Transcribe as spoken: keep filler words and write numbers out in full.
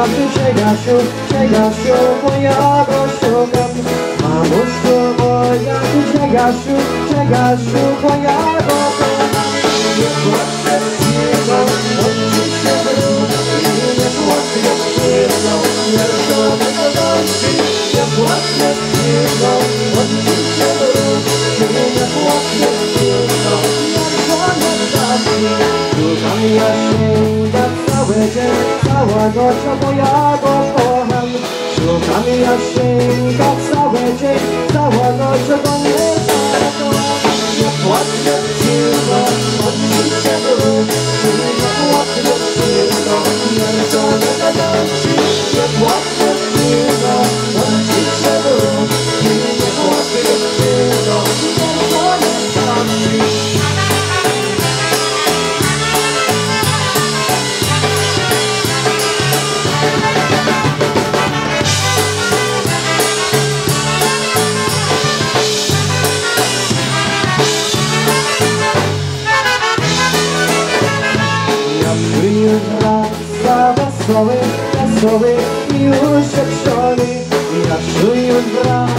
ty się Jasiu, się Jasiu, bo ja go szukam. Mamusiu moja, ty się Jasiu, się Jasiu, bo ja go kocham. Nie płaczę cicho, on ci się wróci. Nie płaczę cicho, nie żony go nosi. Nie płaczę cicho, on ci się wróci. Nie płaczę cicho, nie żony nosi. Szukam Jasieńka cały dzień, cała noc, bo ja go kocham. Szukam Jasieńka cały dzień, cała noc, bo mnie zakocham. Nie płaczę cicho, on ci się wróci. Nie płaczę cicho, nie żony go nosi. Nie płaczę cicho, on ci się wróci. Nie płaczę cicho, nie żony nosi. Już wraca wesoły, wesoły i już się psiony. Jasiu już wraca